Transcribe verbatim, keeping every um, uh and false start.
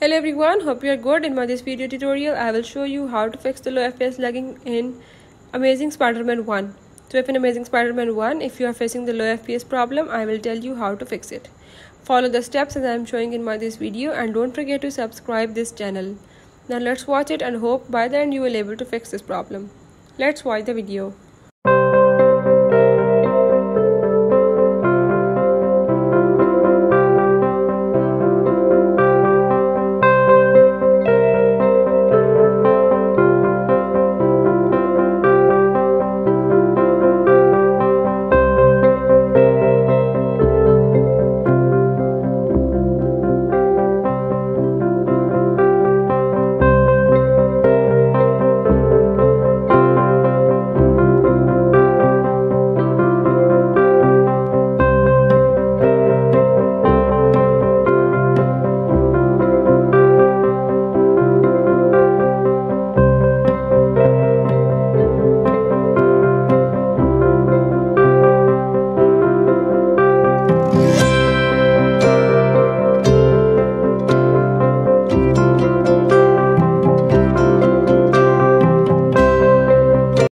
Hello everyone, hope you are good. In my this video tutorial, I will show you how to fix the low F P S lagging in Amazing Spider-Man one. So if in Amazing Spider-Man one, if you are facing the low F P S problem, I will tell you how to fix it. Follow the steps as I am showing in my this video and don't forget to subscribe this channel. Now let's watch it and hope by the end you will able to fix this problem. Let's watch the video.